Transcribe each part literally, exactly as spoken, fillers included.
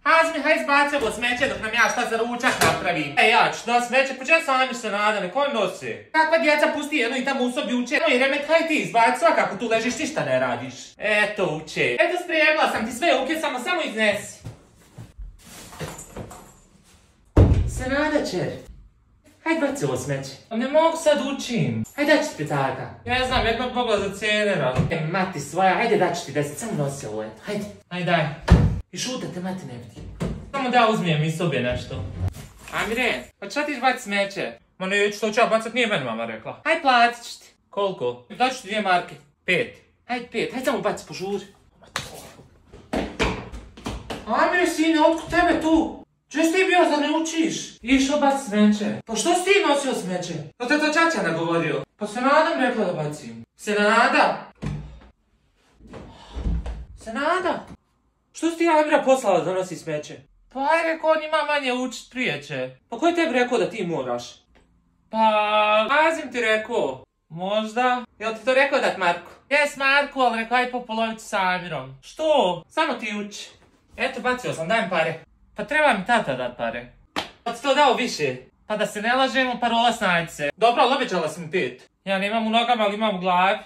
Hazmi, haj izbaci ovo smeće dok nam ja šta za ručak napravim. E, ja ću da smeće, pa če sami se nadane, ko nosi? Kakva djeca pusti jedno i tamo u sobi uče. No i Remet, haj ti izbaci, svakako tu ležiš, ništa ne radiš. Eto, uče. Eto, spremila sam ti sve uke, samo, samo iznesi. Senada, čer. Hajde baci ovo smeće. Ne mogu sad učim. Hajde daći ti petaka. Ne znam, jednog mogla za cenera. E, mati svoja, hajde daći ti deset, samo nosi ovo, eto, hajde. Hajde, daj. I šutate, mati ne vidi. Samo da uzmijem iz sobe nešto. Amire, pa šta ti baci smeće? Ma neću, to ću ja bacat, nije meni mama rekla. Hajde, platit ću ti. Koliko? Daću ti dvije marke. Pet. Hajde pet, hajde samo baci, požuri. Amire, sine, otkud tebe tu? Če si ti bio da ne učiš? Išao baci smeće. Pa što si ti nosio smeće? Pa te to čača nagovorio. Pa se nadam rekla da bacim. Se nada? Se nada? Što si ti Amira poslala da nosi smeće? Pa aj rekao, on ima manje učit prijeće. Pa ko je tebi rekao da ti moraš? Pa, Azim ti rekao. Možda? Jel ti to rekao dat Marku? Jes Marku, ali rekao aj po polovici sa Amirom. Što? Samo ti uči. Eto, bacio sam, daj mi pare. Pa treba mi tata dat pare. Pa ti to dao više. Pa da se ne lažemo, parola snađi se. Dobro, ali obećala si mi pet. Ja nemam u nogama, ali imam u glavi.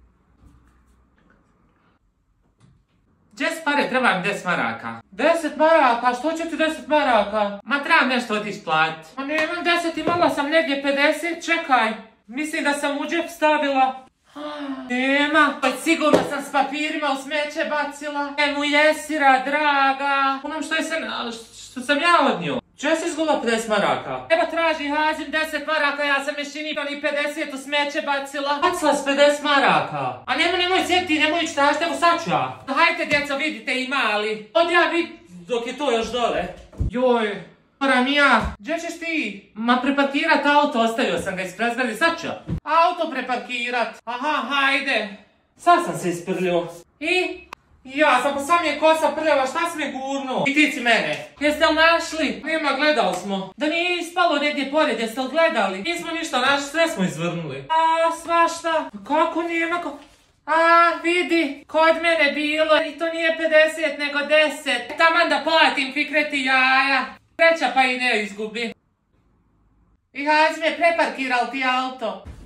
Gdje su pare? Treba mi deset maraka. Deset maraka? Što će ti deset maraka? Ma trebam nešto otići platit. Ma nemam deset, imala sam negdje pedeset, čekaj. Mislim da sam u džep stavila. Nema, pa sigurno sam s papirima u smeće bacila. Emu jesira, draga. Onom što, je sam, što sam ja od nju. Če si izgula pedeset maraka? Evo traži Hazim deset maraka, ja sam još i pedeset u smeće bacila. Bacila s pedeset maraka. A nemoj, nemoj sjeti, nemoj ići tražiti, evo sad ću ja. Hajte djeco, vidite i mali. Od ja vid dok je to još dole. Joj, moram i ja. Gdje ćeš ti? Ma preparkirat auto, ostavio sam ga ispred zgrade, sad ću ja. Auto preparkirat. Aha, hajde. Sad sam se isprljio. I? Ja sam, pa sam je kosa prljava, šta si me gurnuo? I ti si mene. Jeste li našli? Nema, gledali smo. Da nije ispalo negdje pored, jeste li gledali? Nismo ništa našli, sve smo izvrnuli. A, svašta. Kako nema? A, vidi, kod mene bilo i to nije pedeset nego deset. Taman da platim Fikreti jaja. Treća pa i ne izgubi. I Hazim je preparkiral ti auto.